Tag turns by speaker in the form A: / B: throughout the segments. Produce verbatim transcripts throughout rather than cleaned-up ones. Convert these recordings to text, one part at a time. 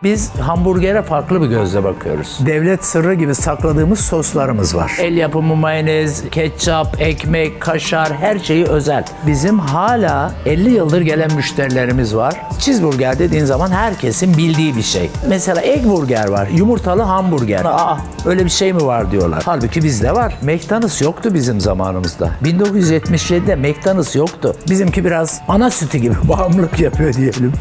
A: Biz hamburgere farklı bir gözle bakıyoruz. Devlet sırrı gibi sakladığımız soslarımız var. El yapımı mayonez, ketçap, ekmek, kaşar, her şeyi özel. Bizim hala elli yıldır gelen müşterilerimiz var. Cheeseburger dediğin zaman herkesin bildiği bir şey. Mesela egg burger var, yumurtalı hamburger. Aa, öyle bir şey mi var diyorlar. Halbuki bizde var. McDonald's yoktu bizim zamanımızda. bin dokuz yüz yetmiş yedide McDonald's yoktu. Bizimki biraz ana sütü gibi bağımlılık yapıyor diyelim.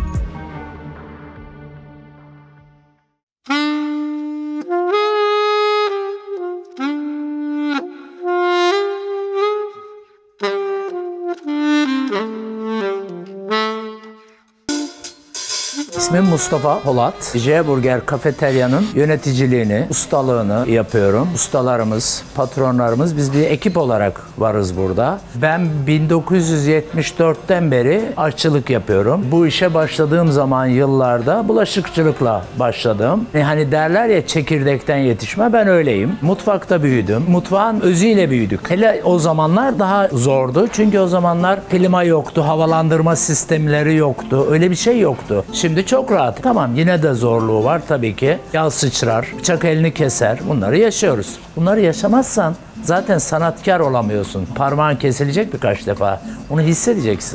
A: İsmim Mustafa Polat. J Burger Kafeterya'nın yöneticiliğini, ustalığını yapıyorum. Ustalarımız, patronlarımız, biz bir ekip olarak varız burada. Ben bin dokuz yüz yetmiş dörtten beri aşçılık yapıyorum. Bu işe başladığım zaman yıllarda bulaşıkçılıkla başladım. E hani derler ya çekirdekten yetişme, ben öyleyim. Mutfakta büyüdüm. Mutfağın özüyle büyüdük. Hele o zamanlar daha zordu. Çünkü o zamanlar klima yoktu, havalandırma sistemleri yoktu. Öyle bir şey yoktu. Şimdi çok rahat. Tamam, yine de zorluğu var tabii ki. Yağ sıçrar, bıçak elini keser. Bunları yaşıyoruz. Bunları yaşamazsan zaten sanatkar olamıyorsun. Parmağın kesilecek birkaç defa. Onu hissedeceksin.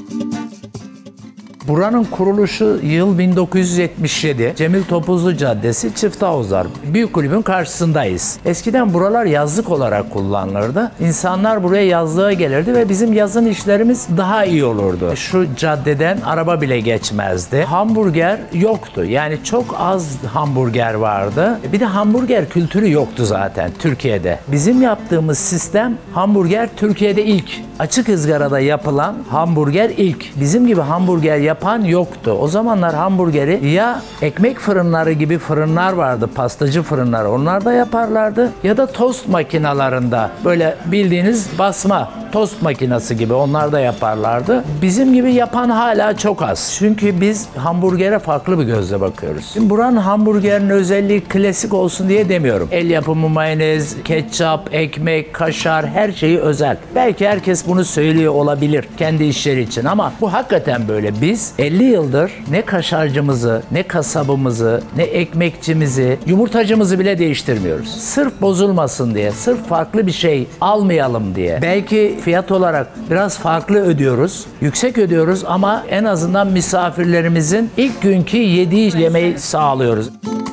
A: Buranın kuruluşu yıl bin dokuz yüz yetmiş yedi. Cemil Topuzlu Caddesi, Çifthavuzlar. Büyük kulübün karşısındayız. Eskiden buralar yazlık olarak kullanılırdı. İnsanlar buraya yazlığa gelirdi ve bizim yazın işlerimiz daha iyi olurdu. Şu caddeden araba bile geçmezdi. Hamburger yoktu. Yani çok az hamburger vardı. Bir de hamburger kültürü yoktu zaten Türkiye'de. Bizim yaptığımız sistem hamburger Türkiye'de ilk. Açık ızgarada yapılan hamburger ilk. Bizim gibi hamburger yapan yoktu. O zamanlar hamburgeri ya ekmek fırınları gibi fırınlar vardı, pastacı fırınları, onlar da yaparlardı. Ya da tost makinalarında, böyle bildiğiniz basma tost makinesi gibi, onlar da yaparlardı. Bizim gibi yapan hala çok az. Çünkü biz hamburgere farklı bir gözle bakıyoruz. Şimdi buranın hamburgerinin özelliği klasik olsun diye demiyorum. El yapımı mayonez, ketçap, ekmek, kaşar, her şeyi özel. Belki herkes bunu söylüyor olabilir kendi işleri için ama bu hakikaten böyle. Biz elli yıldır ne kaşarcımızı, ne kasabımızı, ne ekmekçimizi, yumurtacımızı bile değiştirmiyoruz. Sırf bozulmasın diye, sırf farklı bir şey almayalım diye. Belki fiyat olarak biraz farklı ödüyoruz, yüksek ödüyoruz ama en azından misafirlerimizin ilk günkü yediği yemeği sağlıyoruz.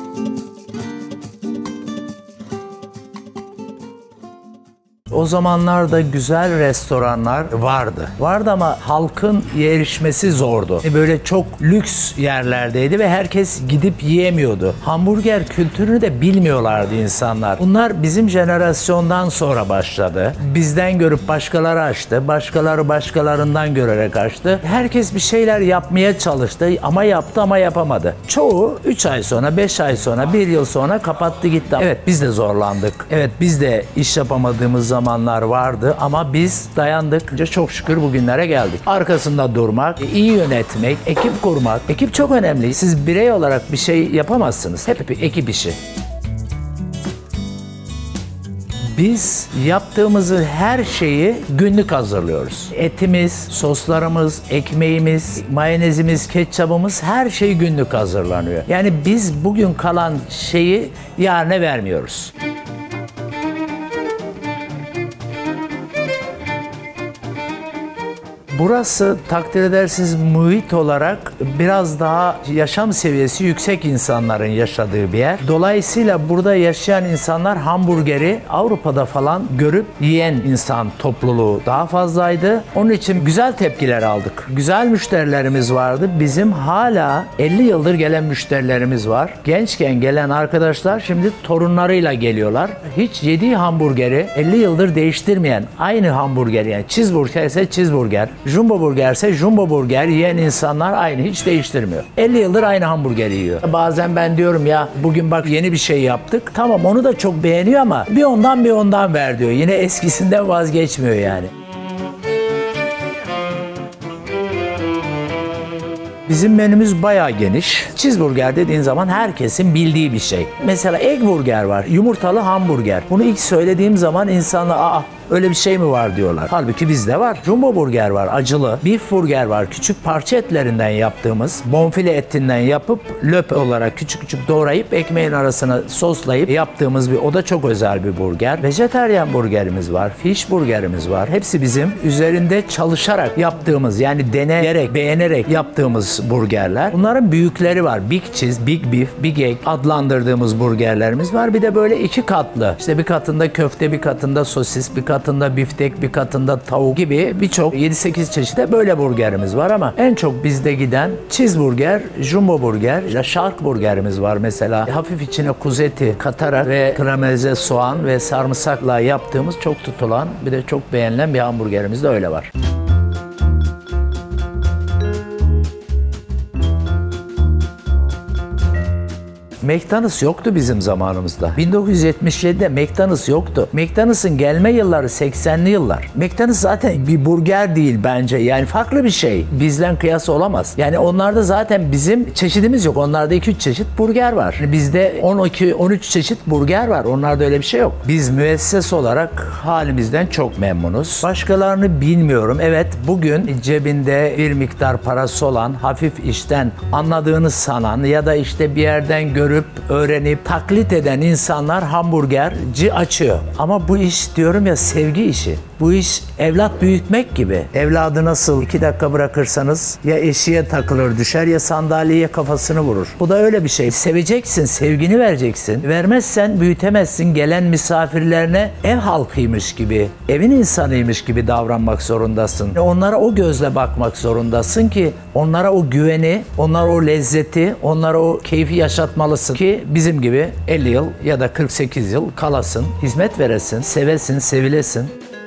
A: O zamanlarda güzel restoranlar vardı. Vardı ama halkın erişmesi zordu. Böyle çok lüks yerlerdeydi ve herkes gidip yiyemiyordu. Hamburger kültürünü de bilmiyorlardı insanlar. Bunlar bizim jenerasyondan sonra başladı. Bizden görüp başkaları açtı. Başkaları başkalarından görerek açtı. Herkes bir şeyler yapmaya çalıştı ama yaptı ama yapamadı. Çoğu üç ay sonra, beş ay sonra, bir yıl sonra kapattı gitti. Evet, biz de zorlandık. Evet, biz de iş yapamadığımız zaman zamanlar vardı ama biz dayandık. Çok şükür bugünlere geldik. Arkasında durmak, iyi yönetmek, ekip kurmak. Ekip çok önemli. Siz birey olarak bir şey yapamazsınız. Hep bir ekip işi. Biz yaptığımızı, her şeyi günlük hazırlıyoruz. Etimiz, soslarımız, ekmeğimiz, mayonezimiz, ketçabımız, her şey günlük hazırlanıyor. Yani biz bugün kalan şeyi yarına vermiyoruz. Burası takdir edersiniz muhit olarak biraz daha yaşam seviyesi yüksek insanların yaşadığı bir yer. Dolayısıyla burada yaşayan insanlar hamburgeri Avrupa'da falan görüp yiyen insan topluluğu daha fazlaydı. Onun için güzel tepkiler aldık. Güzel müşterilerimiz vardı. Bizim hala elli yıldır gelen müşterilerimiz var. Gençken gelen arkadaşlar şimdi torunlarıyla geliyorlar. Hiç yediği hamburgeri elli yıldır değiştirmeyen, aynı hamburger, yani cheeseburger ise cheeseburger, Jumbo burger ise jumbo burger yiyen insanlar aynı, hiç değiştirmiyor. elli yıldır aynı hamburgeri yiyor. Bazen ben diyorum ya, bugün bak yeni bir şey yaptık. Tamam, onu da çok beğeniyor ama bir ondan bir ondan ver diyor. Yine eskisinden vazgeçmiyor yani. Bizim menümüz bayağı geniş. Cheeseburger dediğin zaman herkesin bildiği bir şey. Mesela egg burger var, yumurtalı hamburger. Bunu ilk söylediğim zaman insanlar aa Öyle bir şey mi var diyorlar. Halbuki bizde var. Jumbo burger var, acılı. Beef burger var, küçük parça etlerinden yaptığımız. Bonfile etinden yapıp löp olarak küçük küçük doğrayıp ekmeğin arasına soslayıp yaptığımız bir, o da çok özel bir burger. Vejetaryen burgerimiz var, fish burgerimiz var. Hepsi bizim üzerinde çalışarak yaptığımız, yani deneyerek, beğenerek yaptığımız burgerler. Bunların büyükleri var. Big cheese, big beef, big egg adlandırdığımız burgerlerimiz var. Bir de böyle iki katlı. İşte bir katında köfte, bir katında sosis, bir katında biftek, bir katında tavuk gibi birçok yedi sekiz çeşit böyle burgerimiz var ama en çok bizde giden cheeseburger, jumbo burger, shark burgerimiz var mesela. Hafif içine kuzu eti katarak ve karamelize soğan ve sarımsakla yaptığımız çok tutulan, bir de çok beğenilen bir hamburgerimiz de öyle var. McDonald's yoktu bizim zamanımızda. bin dokuz yüz yetmiş yedide McDonald's yoktu. McDonald's'ın gelme yılları seksenli yıllar. McDonald's zaten bir burger değil bence. Yani farklı bir şey. Bizden kıyas olamaz. Yani onlarda zaten bizim çeşidimiz yok. Onlarda iki üç çeşit burger var. Bizde on iki on üç çeşit burger var. Onlarda öyle bir şey yok. Biz müesses olarak halimizden çok memnunuz. Başkalarını bilmiyorum. Evet, bugün cebinde bir miktar parası olan, hafif işten anladığını sanan ya da işte bir yerden görüp öğrenip taklit eden insanlar hamburgerci açıyor. Ama bu iş, diyorum ya, sevgi işi. Bu iş evlat büyütmek gibi. Evladı nasıl iki dakika bırakırsanız ya eşiğe takılır düşer ya sandalyeye kafasını vurur. Bu da öyle bir şey. Seveceksin, sevgini vereceksin. Vermezsen büyütemezsin. Gelen misafirlerine ev halkıymış gibi, evin insanıymış gibi davranmak zorundasın. Onlara o gözle bakmak zorundasın ki onlara o güveni, onlara o lezzeti, onlara o keyfi yaşatmalısın ki bizim gibi elli yıl ya da kırk sekiz yıl kalasın, hizmet veresin, sevesin, sevilesin.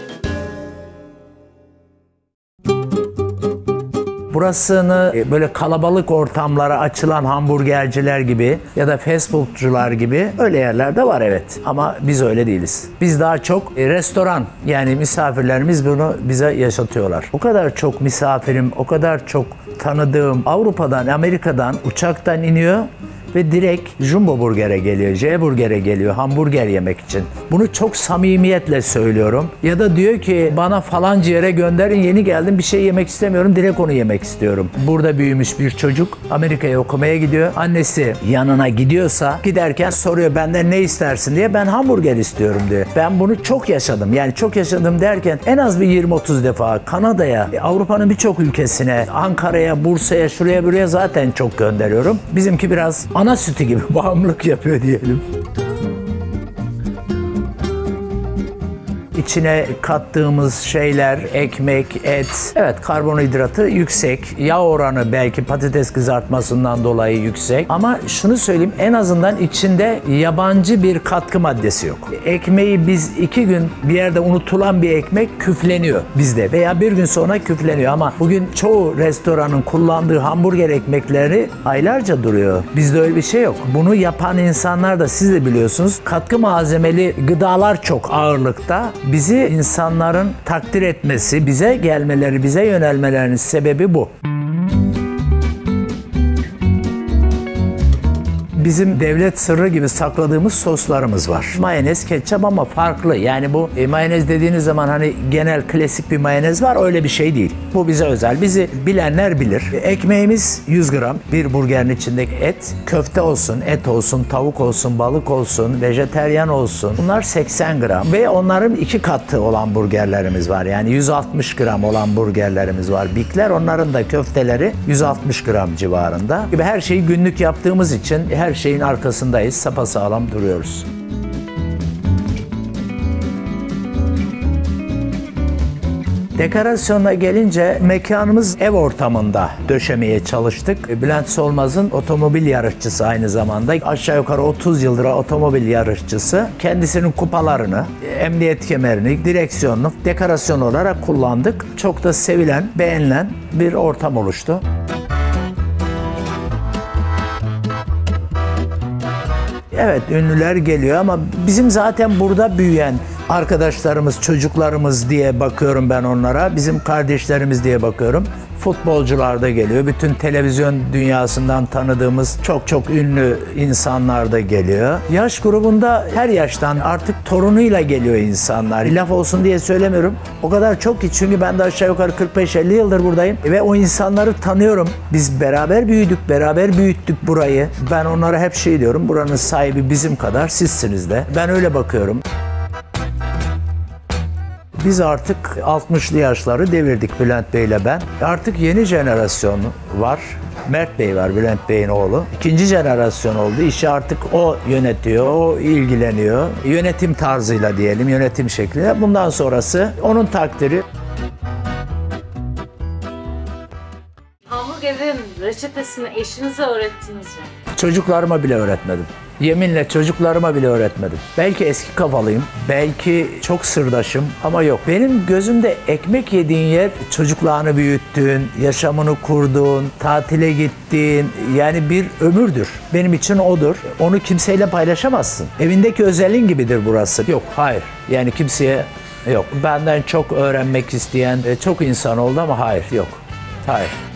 A: Burasını böyle kalabalık ortamlara açılan hamburgerciler gibi ya da fast foodcular gibi öyle yerler de var, evet. Ama biz öyle değiliz. Biz daha çok restoran, yani misafirlerimiz bunu bize yaşatıyorlar. O kadar çok misafirim, o kadar çok tanıdığım Avrupa'dan, Amerika'dan uçaktan iniyor ve direkt Jumbo Burger'e geliyor, J Burger'e geliyor hamburger yemek için. Bunu çok samimiyetle söylüyorum. Ya da diyor ki bana falanca yere gönderin, yeni geldim, bir şey yemek istemiyorum, direkt onu yemek istiyorum. Burada büyümüş bir çocuk Amerika'ya okumaya gidiyor. Annesi yanına gidiyorsa giderken soruyor benden ne istersin diye, ben hamburger istiyorum diyor. Ben bunu çok yaşadım. Yani çok yaşadım derken en az bir yirmi otuz defa Kanada'ya, Avrupa'nın birçok ülkesine, Ankara'ya, Bursa'ya, şuraya buraya zaten çok gönderiyorum. Bizimki biraz ana sütü gibi bağımlılık yapıyor diyelim. İçine kattığımız şeyler, ekmek, et, evet karbonhidratı yüksek, yağ oranı belki patates kızartmasından dolayı yüksek. Ama şunu söyleyeyim, en azından içinde yabancı bir katkı maddesi yok. Ekmeği biz iki gün bir yerde unutulan bir ekmek küfleniyor bizde veya bir gün sonra küfleniyor ama bugün çoğu restoranın kullandığı hamburger ekmekleri aylarca duruyor. Bizde öyle bir şey yok. Bunu yapan insanlar da siz de biliyorsunuz, katkı malzemeli gıdalar çok ağırlıkta. Bizi insanların takdir etmesi, bize gelmeleri, bize yönelmelerinin sebebi bu. Bizim devlet sırrı gibi sakladığımız soslarımız var. Mayonez, ketçap ama farklı. Yani bu e, mayonez dediğiniz zaman hani genel klasik bir mayonez var, öyle bir şey değil. Bu bize özel. Bizi bilenler bilir. Ekmeğimiz yüz gram. Bir burgerin içindeki et. Köfte olsun, et olsun, tavuk olsun, balık olsun, vejeteryan olsun. Bunlar seksen gram. Ve onların iki katı olan burgerlerimiz var. Yani yüz altmış gram olan burgerlerimiz var. Bigler, onların da köfteleri yüz altmış gram civarında. Gibi her şeyi günlük yaptığımız için her şeyin arkasındayız, sapasağlam duruyoruz. Dekorasyona gelince mekanımız ev ortamında döşemeye çalıştık. Bülent Solmaz'ın otomobil yarışçısı aynı zamanda. Aşağı yukarı otuz yıldır otomobil yarışçısı. Kendisinin kupalarını, emniyet kemerini, direksiyonunu dekorasyon olarak kullandık. Çok da sevilen, beğenilen bir ortam oluştu. Evet, ünlüler geliyor ama bizim zaten burada büyüyen Arkadaşlarımız, çocuklarımız diye bakıyorum ben onlara. Bizim kardeşlerimiz diye bakıyorum. Futbolcular da geliyor. Bütün televizyon dünyasından tanıdığımız çok çok ünlü insanlar da geliyor. Yaş grubunda her yaştan artık torunuyla geliyor insanlar. Laf olsun diye söylemiyorum. O kadar çok ki, çünkü ben de aşağı yukarı kırk beş elli yıldır buradayım. Ve o insanları tanıyorum. Biz beraber büyüdük, beraber büyüttük burayı. Ben onlara hep şey diyorum, buranın sahibi bizim kadar sizsiniz de. Ben öyle bakıyorum. Biz artık altmışlı yaşları devirdik, Bülent Bey ile ben. Artık yeni jenerasyon var. Mert Bey var, Bülent Bey'in oğlu. İkinci jenerasyon oldu. İşi artık o yönetiyor, o ilgileniyor. Yönetim tarzıyla diyelim, yönetim şekliyle. Bundan sonrası onun takdiri.
B: Hamburgerin reçetesini eşinize öğrettiniz mi?
A: Çocuklarıma bile öğretmedim. Yeminle çocuklarıma bile öğretmedim. Belki eski kafalıyım, belki çok sırdaşım ama yok. Benim gözümde ekmek yediğin yer, çocuklarını büyüttüğün, yaşamını kurduğun, tatile gittiğin, yani bir ömürdür. Benim için odur. Onu kimseyle paylaşamazsın. Evindeki özelliğin gibidir burası. Yok, hayır. Yani kimseye yok. Benden çok öğrenmek isteyen çok insan oldu ama hayır, yok. Hayır.